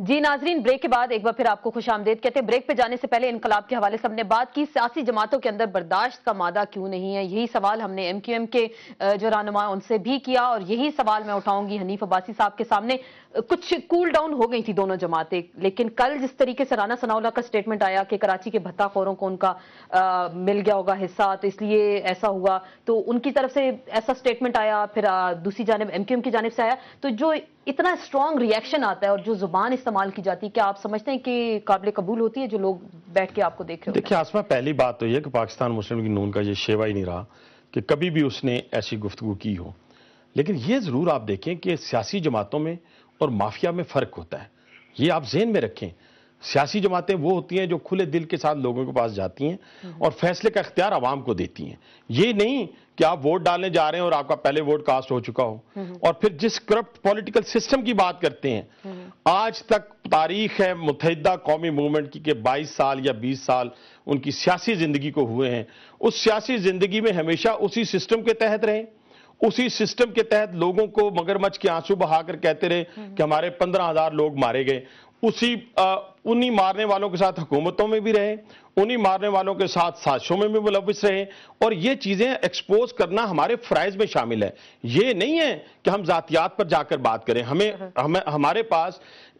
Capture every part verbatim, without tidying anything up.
جی ناظرین، بریک کے بعد ایک بار پھر آپ کو خوش آمدید کہتے ہیں۔ بریک پہ جانے سے پہلے انقلاب کے حوالے سے ہم نے بات کی، سیاسی جماعتوں کے اندر برداشت کا مادہ کیوں نہیں ہے، یہی سوال ہم نے ایم کیو ایم کے جو رہنما ان سے بھی کیا، اور یہی سوال میں اٹھاؤں گی حنیف عباسی صاحب کے سامنے۔ کچھ کول ڈاؤن ہو گئی تھی دونوں جماعتیں، لیکن کل جس طریقے سے رانا ثناء اللہ کا سٹیٹمنٹ آیا کہ کراچی کے بھتہ خوروں کو ان کا مل گیا ہوگا حصہ، تو اس لیے ایسا ہوا، تو ان کی طرف سے ایسا سٹیٹمنٹ آیا، پھر دوسری جانب ایم کیو ایم کی جانب سے آیا، تو جو اتنا اسٹرانگ ریئیکشن آتا ہے اور جو زبان استعمال کی جاتی ہے، کیا آپ سمجھتے ہیں کہ قابل قبول ہوتی ہے جو لوگ بیٹھ کے آپ کو دیکھ رہے ہوتے ہیں؟ دیکھیں آسمہ، پہلی بات تو یہ کہ پاکستان مسلم لیگ نون کا یہ شیوا ہی نہیں رہا کہ کبھی بھی اس نے ایسی گفتگو کی ہو، لیکن یہ ضرور آپ دیکھیں کہ سیاسی جماعتوں میں اور مافیا میں فرق ہوتا ہے، یہ آپ ذہن میں رکھیں۔ سیاسی جماعتیں وہ ہوتی ہیں جو کھلے دل کے ساتھ لوگوں کے پاس جاتی ہیں اور فیصلے کا اختیار عوام کو دیتی ہیں، یہ نہیں کہ آپ ووٹ ڈالنے جا رہے ہیں اور آپ کا پہلے ووٹ کاسٹ ہو چکا ہو۔ اور پھر جس کرپٹ پولیٹیکل سسٹم کی بات کرتے ہیں، آج تک تاریخ ہے متحدہ قومی موومنٹ کی کہ بائیس سال یا بیس سال ان کی سیاسی زندگی کو ہوئے ہیں، اس سیاسی زندگی میں ہمیشہ اسی سسٹم کے تحت رہے، اسی سسٹم کے تحت لوگوں کو مگرمچھ کے آنسو بہا کر کہتے رہے کہ ہمارے پندرہ ہزار لوگ مارے گئے، اسی انہی مارنے والوں کے ساتھ حکومتوں میں بھی رہے، انہی مارنے والوں کے ساتھ سازشوں میں بھی ملوث رہے، اور یہ چیزیں ایکسپوز کرنا ہمارے فرائض میں شامل ہے۔ یہ نہیں ہے کہ ہم ذاتیات پر جا کر بات کریں، ہمیں ہمارے پاس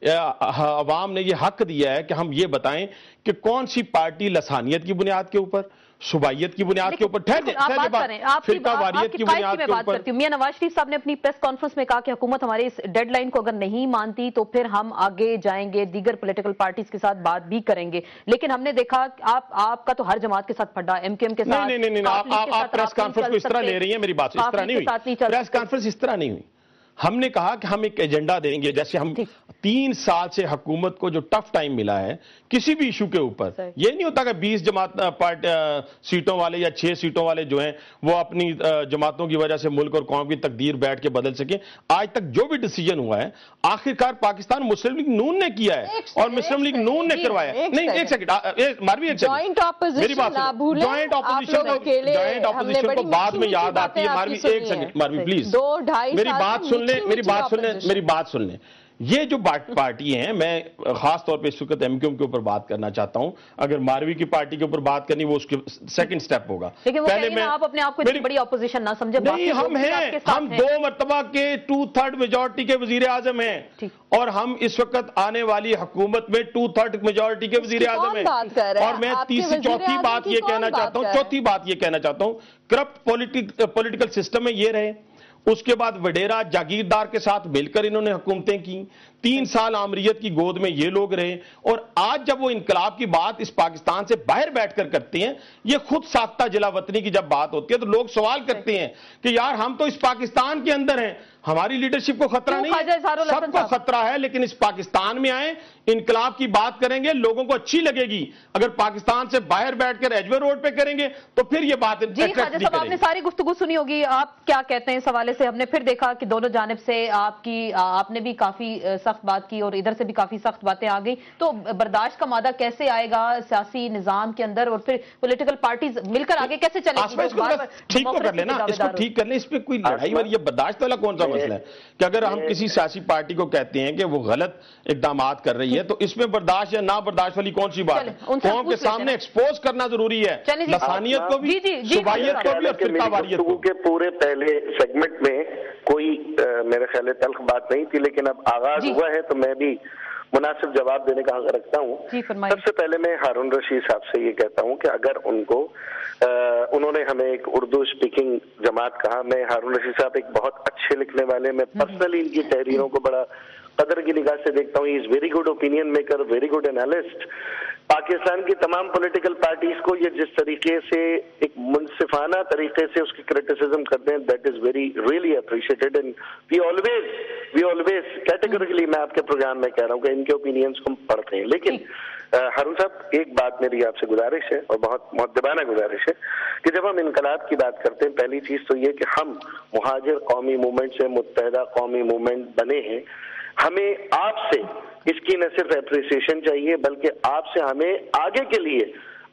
عوام نے یہ حق دیا ہے کہ ہم یہ بتائیں کہ کون سی پارٹی لسانیت کی بنیاد کے اوپر، صوبائیت کی بنیاد کے اوپر، فرقہ واریت کی بنیاد کے اوپر۔ میاں نواز شریف صاحب نے اپنی پریس کانفرنس میں کہا کہ حکومت ہمارے اس ڈیڈ لائن کو اگر نہیں مانتی تو پھر ہم آگے جائیں گے، دیگر پولیٹیکل پارٹیز کے ساتھ بات بھی کریں گے، لیکن ہم نے دیکھا آپ آپ کا تو ہر جماعت کے ساتھ پھڈا، ایم کیو ایم کے ساتھ۔ نہیں نہیں نہیں، آپ پریس کانفرنس کو اس طرح لے رہی ہیں، میری بات اس طرح نہیں ہوئی، پریس کانفرنس اس طرح نہیں ہوئی۔ ہم نے کہا کہ ہم ایک ایجنڈا دیں گے، جیسے ہم تین سال سے حکومت کو جو ٹف ٹائم ملا ہے کسی بھی ایشو کے اوپر، یہ نہیں ہوتا کہ بیس جماعت سیٹوں والے یا چھ سیٹوں والے جو ہیں وہ اپنی جماعتوں کی وجہ سے ملک اور قوم کی تقدیر بیٹھ کے بدل سکیں۔ آج تک جو بھی ڈیسیجن ہوا ہے آخرکار پاکستان مسلم لیگ نون نے کیا ہے اور مسلم لیگ نون نے کروایا ہے۔ نہیں ایک سیکنڈ ماروی، ایک سیکنڈ، میری بات سنیں، جوائنٹ اپوزیشن کو بعد میں یاد آتی ہے۔ ماروی ایک سیکنڈ، ماروی پلیز میری بات سن لیں، میری بات سن لیں، میری بات سن لیں۔ یہ جو پارٹی ہیں، میں خاص طور پہ اس وقت ایم کیو ایم کے اوپر بات کرنا چاہتا ہوں، اگر ماروی کی پارٹی کے اوپر بات کرنی وہ اس کے سیکنڈ سٹیپ ہوگا۔ پہلے میں آپ اپنے آپ کو اتنی بڑی اپوزیشن نہ سمجھے، نہیں ہم ہیں، ہم دو مرتبہ کے ٹو تھرڈ میجورٹی کے وزیر اعظم ہیں، اور ہم اس وقت آنے والی حکومت میں ٹو تھرڈ میجورٹی کے وزیر اعظم ہیں۔ اور میں تیسری چوتھی بات یہ کہنا چاہتا ہوں چوتھی بات یہ کہنا چاہتا ہوں کرپٹ پولیٹیکل سسٹم میں یہ رہے، اس کے بعد وڈیرا جاگیردار کے ساتھ مل کر انہوں نے حکومتیں کی، تین سال آمریت کی گود میں یہ لوگ رہے، اور آج جب وہ انقلاب کی بات اس پاکستان سے باہر بیٹھ کر کرتے ہیں، یہ خود ساختہ جلا وطنی کی جب بات ہوتی ہے تو لوگ سوال کرتے ہیں کہ یار ہم تو اس پاکستان کے اندر ہیں، ہماری لیڈرشپ کو خطرہ نہیں ہے، سب کو خطرہ ہے، لیکن اس پاکستان میں آئیں، انقلاب کی بات کریں گے، لوگوں کو اچھی لگے گی، اگر پاکستان سے باہر بیٹھ کر ایجوے روڈ پہ کریں گے تو پھر یہ بات جی خواجہ صاحب آپ نے ساری گفتگو سنی ہوگی، آپ کیا کہتے ہیں اس حوالے سے؟ ہم نے پھر دیکھا کہ دونوں جانب سے آپ کی آپ نے بھی کافی سخت بات کی اور ادھر سے بھی کافی سخت باتیں آ گئی، تو برداشت کا مادہ کیسے آئے گا سیاسی نظام کے اندر، اور پھر پولیٹیکل پارٹیز مل کر آگے کیسے چلیں گی؟ ٹھیک کر لینا، اس کو ٹھیک کر لیں، اس پہ کوئی لڑائی والی یہ برداشت والا کون سا مسئلہ ہے کہ اگر ہم کسی سیاسی پارٹی کو کہتے ہیں کہ وہ غلط اقدامات کر رہی ہے تو اس میں برداشت یا نہ برداشت والی کون سی بات ہے؟ قوم کے سامنے ایکسپوز کرنا ضروری ہے، لسانیت کو بھی، صوبائیت کو بھی اور فرقہ واریت کو بھی۔ پورے پہلے سیگمنٹ میں کوئی میرے خیال تلخ بات نہیں تھی، لیکن اب آغاز ہوا ہے تو میں بھی مناسب جواب دینے کا حق رکھتا ہوں۔ سب سے پہلے میں ہارون رشید صاحب سے یہ کہتا ہوں کہ اگر ان کو انہوں نے ہمیں ایک اردو اسپیکنگ جماعت کہا، میں ہارون رشید صاحب ایک بہت اچھے لکھنے والے، میں پرسنلی ان کی تحریروں کو بڑا قدر کی نگاہ سے دیکھتا ہوں، he is very good opinion maker, very good analyst. Pakistan کی تمام پولیٹیکل پارٹیز کو یہ جس طریقے سے ایک منصفانہ طریقے سے اس کی کرٹیسزم کرتے ہیں، that is very really appreciated, and we always we always categorically میں آپ کے پروگرام میں کہہ رہا ہوں کہ ان کے اوپینینس کو ہم پڑھتے ہیں۔ لیکن ہارون صاحب ایک بات میری آپ سے گزارش ہے اور بہت مؤدبانہ گزارش ہے کہ جب ہم انقلاب کی بات کرتے ہیں، پہلی چیز تو یہ کہ ہم مہاجر قومی موومنٹ سے متحدہ قومی موومنٹ بنے ہیں، ہمیں آپ سے اس کی نہ صرف اپریسیشن چاہیے بلکہ آپ سے ہمیں آگے کے لیے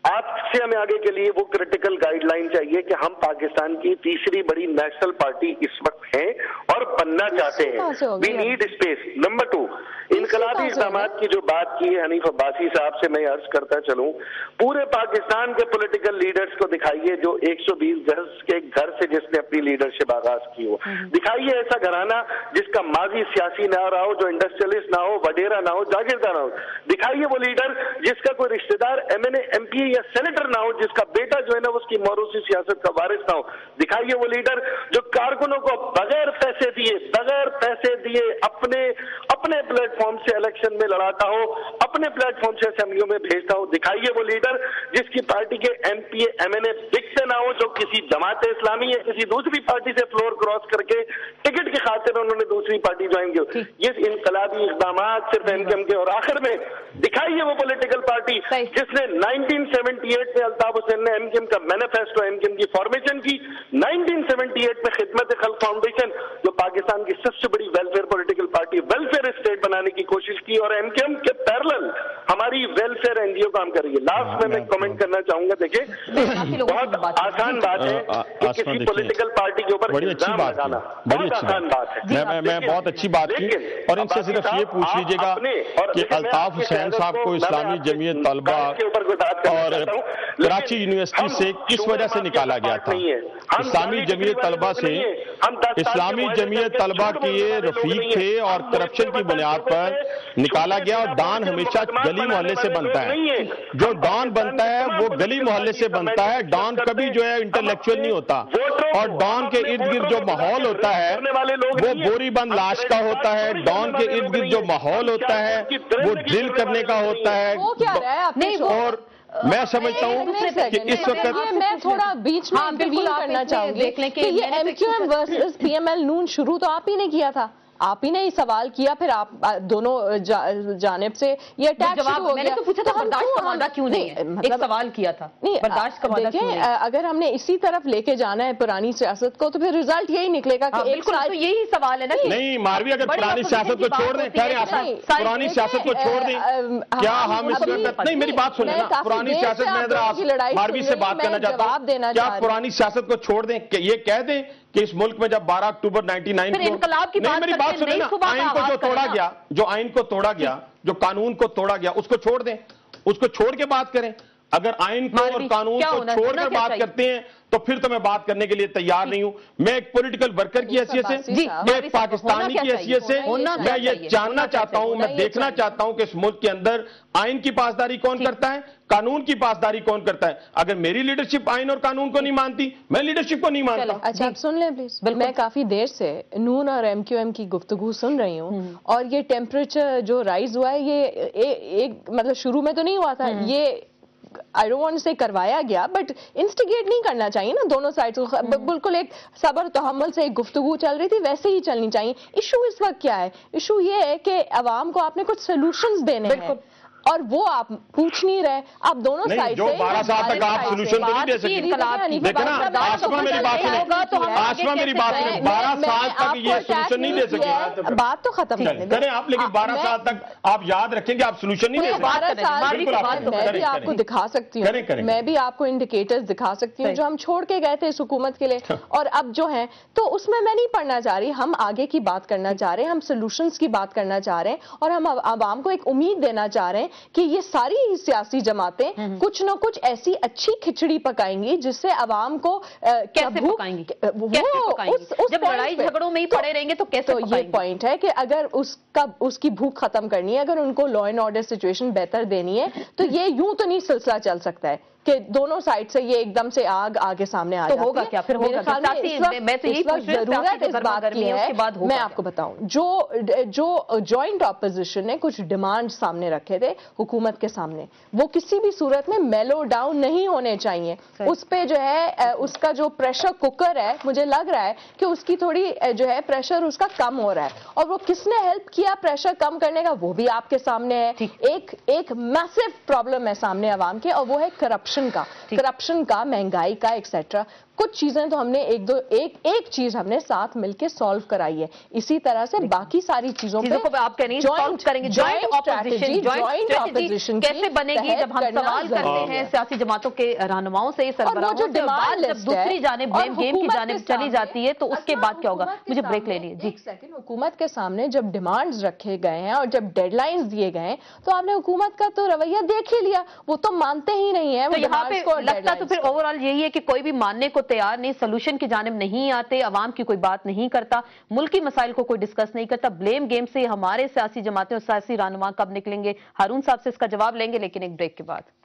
आपसे हमें आगे के लिए वो क्रिटिकल गाइडलाइन चाहिए कि हम पाकिस्तान की तीसरी बड़ी नेशनल पार्टी इस वक्त हैं और बनना चाहते हैं। We need space. Number two, इनकलाबी इक़दाम की जो बात की है हनीफ अब्बासी साहब से मैं अर्ज करता चलूं, पूरे पाकिस्तान के पॉलिटिकल लीडर्स को दिखाइए जो एक सौ बीस गज के घर से जिसने अपनी लीडरशिप आगाज की हो। दिखाइए ऐसा घराना जिसका माजी सियासी ना रहा हो, जो इंडस्ट्रियलिस्ट ना हो, वडेरा ना हो, जागीरदार ना हो। दिखाइए वो लीडर जिसका कोई रिश्तेदार M N A M P या सेनेटर ना हो, जिसका बेटा जो है ना उसकी मौरूसी सियासत का वारिस ना हो। दिखाइए वो लीडर जो कारकुनों को बगैर पैसे दिए बगैर पैसे दिए अपने अपने प्लेटफॉर्म से इलेक्शन में लड़ाता हो, अपने प्लेटफॉर्म से असेंबलियों में भेजता हो। दिखाइए वो लीडर जिसकी पार्टी के M P A M N A बिकते ना हो, जो किसी जमात इस्लामी या किसी दूसरी पार्टी से फ्लोर क्रॉस करके टिकट की खातिर उन्होंने दूसरी पार्टी ज्वाइन की। ये इनकलाबी इक़दाम सिर्फ एमकेएम के। और आखिर में दिखाइए वो पॉलिटिकल पार्टी जिसने नाइनटीन सेवेंटी एट में अल्ताफ हुसैन ने एमकेएम का मैनिफेस्टो, एमकेएम की फॉर्मेशन की, नाइनटीन सेवेंटी एट में खिदमत खल्क फाउंडेशन जो पाकिस्तान की सबसे बड़ी welfare political party, welfare state बनाने की कोशिश की, और एमकेएम के पैरेलल हमारी वेलफेयर एनजीओ काम कर रही है। लास्ट में मैं कमेंट करना चाहूंगा, देखिए बहुत आसान बात है कि किसी पॉलिटिकल पार्टी के ऊपर इल्जाम लगाना, बड़ी आसान बात है। मैं मैं बहुत अच्छी बात की, और इनसे सिर्फ ये पूछ लीजिएगा कि अल्ताफ हुसैन साहब को इस्लामी जमीयत तलबा और कराची यूनिवर्सिटी से किस वजह से निकाला गया था? इस्लामी जमीयत तलबा से इस्लामी जमीयत तलबा के ये रफीक थे और करप्शन की बुनियाद पर निकाला गया। और डॉन हमेशा गली मोहल्ले से बनता है, जो डॉन बनता है वो गली मोहल्ले से बनता है। डॉन कभी जो है इंटेलेक्चुअल नहीं होता, और डॉन के इर्द गिर्द जो माहौल होता है वो बोरी बंद लाश का होता है। डॉन के इर्द गिर्द जो माहौल होता है वो ड्रिल करने का होता है। और मैं समझता हूँ कि इस वक्त मैं थोड़ा बीच में इंटरवीन करना चाहूंगी कि ये एमक्यूएम वर्सेस पीएमएल नून शुरू तो आप ही ने किया था, आप ही ने ही सवाल किया, फिर आप दोनों जा, जानिब से ये अटैक शुरू हो मैंने गया। तो पूछा था बर्दाश्त का मादा क्यों नहीं है, मतलब एक सवाल किया था नहीं बर्दाश्त का मादा क्यों नहीं है? अगर हमने इसी तरफ लेके जाना है पुरानी सियासत को तो फिर रिजल्ट यही निकलेगा कि एक साल तो यही सवाल है ना। नहीं मारवी, अगर पुरानी सियासत को छोड़ दें, पुरानी सियासत को छोड़ दें, क्या हम इस वक्त नहीं, मेरी बात सुनिए ना, पुरानी सियासत में मारवी से बात करना चाहता हूँ, क्या पुरानी सियासत को छोड़ दें, ये कह दें कि इस मुल्क में जब बारह अक्टूबर नाइनटी नाइन को इनकलाब की बात मेरी बात सुनिए ना, आइन को जो तोड़ा गया, जो आइन को तोड़ा गया, जो कानून को तोड़ा गया, उसको छोड़ दें, उसको छोड़ के बात करें। अगर आइन को और कानून को छोड़कर बात करते हैं तो फिर तो मैं बात करने के लिए तैयार नहीं हूं। मैं एक पॉलिटिकल वर्कर की हैसियत से, एक पाकिस्तानी की हैसियत से मैं ये जानना चाहता हूं, मैं देखना चाहता हूं कि इस मुल्क के अंदर आइन की पासदारी कौन करता है, कानून की पासदारी कौन करता है। अगर मेरी लीडरशिप आइन और कानून को नहीं मानती, मैं लीडरशिप को नहीं मानता। अच्छा आप सुन लें प्लीज। मैं काफी देर से नून और एमक्यूएम की गुफ्तगू सुन रही हूँ, और ये टेम्परेचर जो राइज हुआ है ये एक मतलब शुरू में तो नहीं हुआ था, ये आई डोंट वांट टू से करवाया गया, बट इंस्टिगेट नहीं करना चाहिए ना दोनों साइड को। बिल्कुल एक सब्र तहम्मुल से एक गुफ्तगू चल रही थी वैसे ही चलनी चाहिए। इशू इस वक्त क्या है? इशू ये है कि अवाम को आपने कुछ सोल्यूशंस देने हैं और वो आप पूछ नहीं रहे। आप दोनों साइड जो बारह साल तक आप सोल्यूशन तो नहीं दे सकते। देखो ना, आसमा मेरी बात सुने, आसमा मेरी बात सुने, बारह साल तक ये सोल्यूशन नहीं दे सके। बात तो खत्म करें आप, लेकिन बारह साल तक आप याद रखेंगे आप सोल्यूशन नहीं दे सकते। बारह साल मैं भी आपको दिखा सकती हूँ, मैं भी आपको इंडिकेटर्स दिखा सकती हूँ जो हम छोड़ के गए थे इस हुकूमत के लिए, और अब जो है तो उसमें मैं नहीं पढ़ना चाह रही। हम आगे की बात करना चाह रहे हैं, हम सोल्यूशंस की बात करना चाह रहे हैं, और हम आवाम को एक उम्मीद देना चाह रहे हैं कि ये सारी सियासी जमातें कुछ न कुछ ऐसी अच्छी खिचड़ी पकाएंगी जिससे अवाम को कैसे पकाएंगी, वो कैसे पकाएंगी? उस, उस जब लड़ाई झगड़ों में ही तो, पड़े रहेंगे तो कैसे तो ये पॉइंट है कि अगर उसका उसकी भूख खत्म करनी है, अगर उनको लॉ एंड ऑर्डर सिचुएशन बेहतर देनी है, तो ये यूं तो नहीं सिलसिला चल सकता है कि दोनों साइड से ये एकदम से आग आगे सामने आ तो जाती होगा है। क्या फिर होगा? मैं तो यही पूछ रही हूं, जरूरत इस बात की है, मैं आपको बताऊं, जो जो जॉइंट ऑपोजिशन ने कुछ डिमांड सामने रखे थे हुकूमत के सामने, वो किसी भी सूरत में मेलो डाउन नहीं होने चाहिए। उस पे जो है उसका जो प्रेशर कुकर है, मुझे लग रहा है कि उसकी थोड़ी जो है प्रेशर उसका कम हो रहा है, और वो किसने हेल्प किया प्रेशर कम करने का वो भी आपके सामने है। एक एक मैसिव प्रॉब्लम है सामने अवाम के, और वो है करप्शन का, करप्शन का, महंगाई का, एक्सेट्रा। कुछ चीजें तो हमने एक दो एक एक चीज हमने साथ मिलके सॉल्व कराई है, इसी तरह से बाकी सारी चीजों पे आप कह रही हैं सॉल्व करेंगे। जॉइंट ऑपोजिशन, जॉइंट ऑपोजिशन कैसे बनेगी जब हम सवाल करते हैं सियासी जमातों के रहनुमाओं से, सरबराहों से, बाद जब दूसरी जानिब ब्लेम गेम की जानिब चली जाती है तो उसके बाद क्या होगा? मुझे ब्रेक लेनी है। जी एक सेकंड, हुकूमत के सामने जब डिमांड्स रखे गए हैं और जब डेडलाइंस दिए गए हैं तो आपने हुकूमत का तो रवैया देख ही लिया, वो तो मानते ही नहीं है। तो यहाँ पे लगता तो फिर ओवरऑल यही है कि कोई भी मानने को तैयार नहीं, सोल्यूशन की जानिब नहीं आते, अवाम की कोई बात नहीं करता, मुल्की मसाइल को कोई डिस्कस नहीं करता। ब्लेम गेम से हमारे सियासी जमातें और सियासी रहनुमा कब निकलेंगे? हारून साहब से इसका जवाब लेंगे लेकिन एक ब्रेक के बाद।